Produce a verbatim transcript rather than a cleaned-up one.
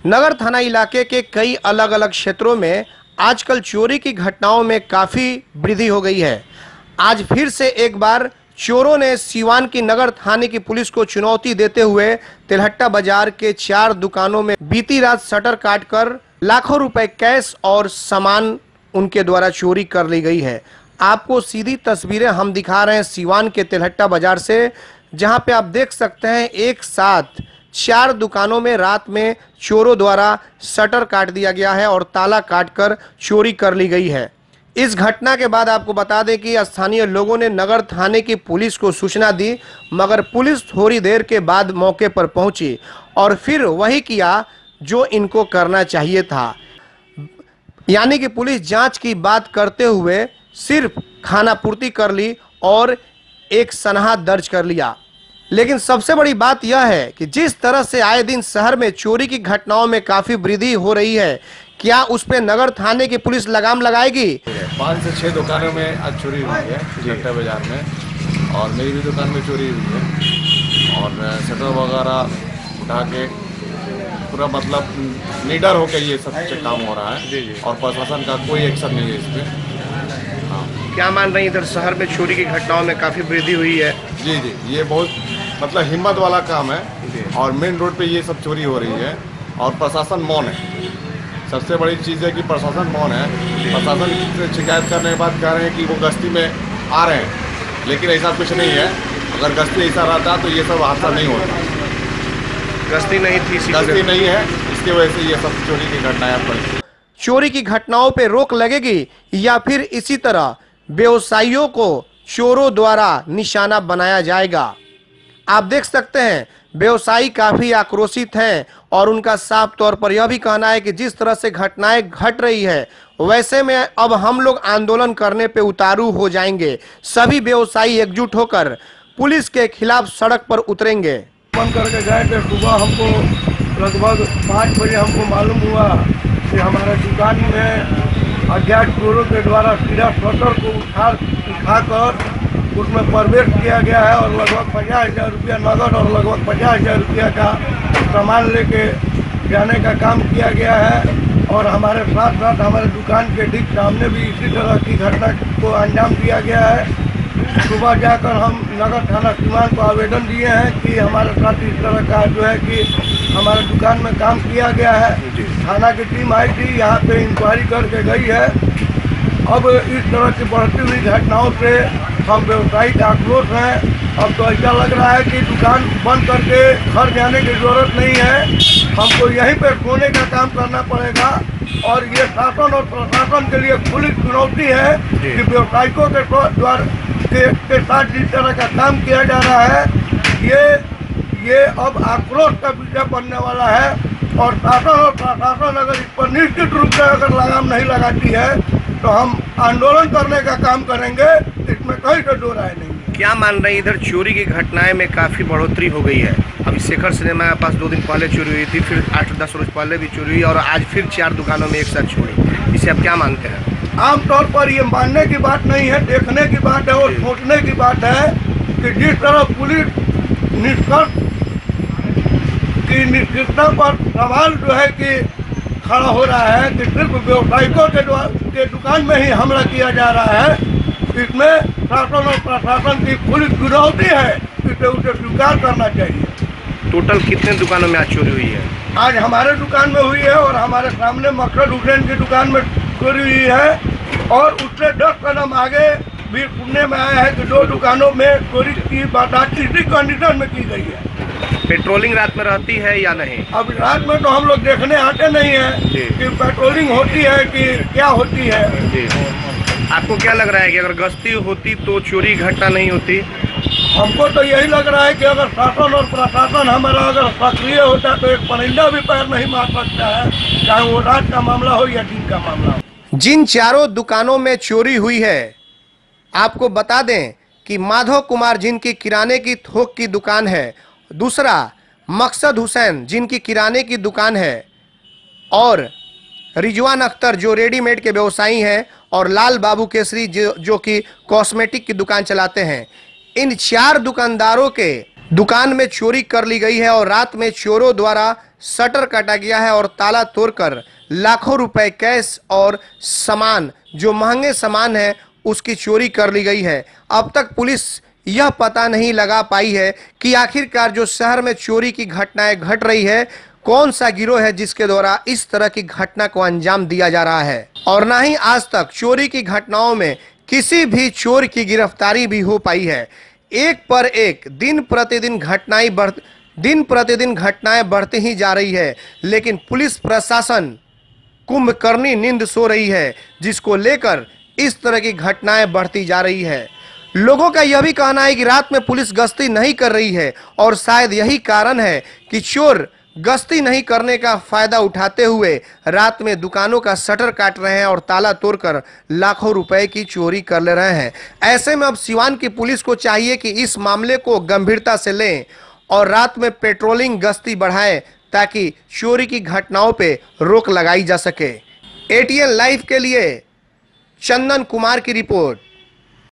नगर थाना इलाके के कई अलग अलग क्षेत्रों में आजकल चोरी की घटनाओं में काफी वृद्धि हो गई है। आज फिर से एक बार चोरों ने सीवान की नगर थाने की पुलिस को चुनौती देते हुए तिलहट्टा बाजार के चार दुकानों में बीती रात शटर काटकर लाखों रुपए कैश और सामान उनके द्वारा चोरी कर ली गई है। आपको सीधी तस्वीरें हम दिखा रहे हैं सीवान के तिलहट्टा बाजार से, जहां पे आप देख सकते हैं एक साथ चार दुकानों में रात में चोरों द्वारा शटर काट दिया गया है और ताला काटकर चोरी कर ली गई है। इस घटना के बाद आपको बता दें कि स्थानीय लोगों ने नगर थाने की पुलिस को सूचना दी, मगर पुलिस थोड़ी देर के बाद मौके पर पहुंची और फिर वही किया जो इनको करना चाहिए था, यानी कि पुलिस जांच की बात करते हुए सिर्फ खानापूर्ति कर ली और एक सनहा दर्ज कर लिया। लेकिन सबसे बड़ी बात यह है कि जिस तरह से आए दिन शहर में चोरी की घटनाओं में काफी वृद्धि हो रही है, क्या उस पे नगर थाने की पुलिस लगाम लगाएगी? पाँच से छह दुकानों में आज चोरी हुई है तिलहट्टा बाजार में, और मेरी भी दुकान में चोरी हुई है और शटर वगैरह उठा के पूरा मतलब निडर होकर ये सब काम हो रहा है। जी जी। और प्रशासन का कोई एक्शन नहीं है इस पर। हाँ, क्या मान रही इधर शहर में चोरी की घटनाओं में काफी वृद्धि हुई है? जी जी, ये बहुत मतलब हिम्मत वाला काम है और मेन रोड पे ये सब चोरी हो रही है और प्रशासन मौन है। सबसे बड़ी चीज़ है कि प्रशासन मौन है। प्रशासन से शिकायत करने के बाद कह रहे हैं कि वो गश्ती में आ रहे हैं, लेकिन ऐसा कुछ नहीं है। अगर गश्ती ऐसा रहता तो ये सब हादसा नहीं होता। गश्ती नहीं थी, गश्ती नहीं है, इसकी वजह से ये सब चोरी की घटनाएं बढ़ी। चोरी की घटनाओं पे रोक लगेगी या फिर इसी तरह व्यवसायियों को चोरों द्वारा निशाना बनाया जाएगा? आप देख सकते हैं व्यवसायी काफी आक्रोशित हैं और उनका साफ तौर पर यह भी कहना है कि जिस तरह से घटनाएं घट रही है वैसे में अब हम लोग आंदोलन करने पे उतारू हो जाएंगे। सभी व्यवसायी एकजुट होकर पुलिस के खिलाफ सड़क पर उतरेंगे। बंद करके गए थे सुबह, हमको लगभग पाँच बजे हमको मालूम हुआ कि हमारे दुकान में अज्ञात चोरों के द्वारा सीधा शटर को उठा उठाकर उसमें प्रवेश किया गया है और लगभग पचास हज़ार रुपया नगद और लगभग पचास हज़ार रुपया का सामान लेके जाने का काम किया गया है। और हमारे साथ साथ हमारे दुकान के ठीक सामने भी इसी तरह की घटना को अंजाम दिया गया है। सुबह जाकर हम नगर थाना सीवान को आवेदन दिए हैं कि हमारे साथ इस तरह का जो है कि हमारे दुकान में काम किया गया है। थाना की टीम आई थी, यहाँ पे इंक्वायरी करके गई है। अब इस तरह की बढ़ती हुई घटनाओं से हम व्यवसायिक आक्रोश हैं। अब तो ऐसा लग रहा है कि दुकान बंद करके घर जाने की जरूरत नहीं है, हमको यहीं पे सोने का काम करना पड़ेगा। और ये शासन और प्रशासन के लिए खुली चुनौती है कि व्यवसायिकों के द्वारा के, के साथ जिस तरह का काम किया जा रहा है, ये ये अब आक्रोश का विषय बनने वाला है। और शासन और प्रशासन अगर इस पर निश्चित रूप से अगर लगाम नहीं लगाती है तो हम आंदोलन करने का काम करेंगे, इसमें कहीं से दो राय नहीं है। क्या मान रहे हैं इधर चोरी की घटनाएं में काफी बढ़ोतरी हो गई है? अभी शेखर सिनेमा के पास दो दिन पहले चोरी हुई थी, फिर आठ दस रोज पहले भी चोरी हुई और आज फिर चार दुकानों में एक साथ चोरी। इसे आप क्या मानते हैं? आमतौर पर ये मानने की बात नहीं है, देखने की बात है और सोचने की बात है कि जिस तरह पुलिस निष्कर्ष की निश्चितता पर सवाल जो है कि खड़ा हो रहा है कि सिर्फ व्यवसायिकों के के दुकान में ही हमला किया जा रहा है, इसमें शासन और प्रशासन की खुली चुनौती है, इसे उसे स्वीकार करना चाहिए। टोटल कितने दुकानों में आज चोरी हुई है? आज हमारे दुकान में हुई है और हमारे सामने मकसद हुसैन की दुकान में चोरी हुई है और उससे दस कदम आगे भी सुनने में आया है कि दो दुकानों में चोरी की बात इसी कंडीशन में की गई है। पेट्रोलिंग रात में रहती है या नहीं? अब रात में तो हम लोग देखने आते नहीं है कि पेट्रोलिंग होती है कि क्या होती है। जी। आपको क्या लग रहा है कि अगर गश्ती होती तो चोरी घटना नहीं होती? हमको तो यही लग रहा है कि अगर शासन और प्रशासन हमारा अगर सक्रिय होता तो एक परिंदा भी पैर नहीं मार सकता है, चाहे वो रात का मामला हो या दिन का मामला हो। जिन चारों दुकानों में चोरी हुई है, आपको बता दें कि माधव कुमार जिनकी किराने की थोक की दुकान है, दूसरा मकसद हुसैन जिनकी किराने की दुकान है, और रिजवान अख्तर जो रेडीमेड के व्यवसायी हैं, और लाल बाबू केसरी जो जो कि कॉस्मेटिक की दुकान चलाते हैं। इन चार दुकानदारों के दुकान में चोरी कर ली गई है और रात में चोरों द्वारा शटर काटा गया है और ताला तोड़कर लाखों रुपए कैश और सामान, जो महंगे सामान है, उसकी चोरी कर ली गई है। अब तक पुलिस यह पता नहीं लगा पाई है कि आखिरकार जो शहर में चोरी की घटनाएं घट रही है, कौन सा गिरोह है जिसके द्वारा इस तरह की घटना को अंजाम दिया जा रहा है। और ना ही आज तक चोरी की घटनाओं में किसी भी चोर की गिरफ्तारी भी हो पाई है। एक पर एक दिन प्रतिदिन घटनाएं बढ़ दिन प्रतिदिन घटनाएं बढ़ती ही जा रही है, लेकिन पुलिस प्रशासन कुंभकर्णी नींद सो रही है, जिसको लेकर इस तरह की घटनाएं बढ़ती जा रही है। लोगों का यह भी कहना है कि रात में पुलिस गश्ती नहीं कर रही है और शायद यही कारण है कि चोर गश्ती नहीं करने का फायदा उठाते हुए रात में दुकानों का शटर काट रहे हैं और ताला तोड़कर लाखों रुपए की चोरी कर ले रहे हैं। ऐसे में अब सिवान की पुलिस को चाहिए कि इस मामले को गंभीरता से लें और रात में पेट्रोलिंग गश्ती बढ़ाएं, ताकि चोरी की घटनाओं पे रोक लगाई जा सके। एटीएन लाइव के लिए चंदन कुमार की रिपोर्ट।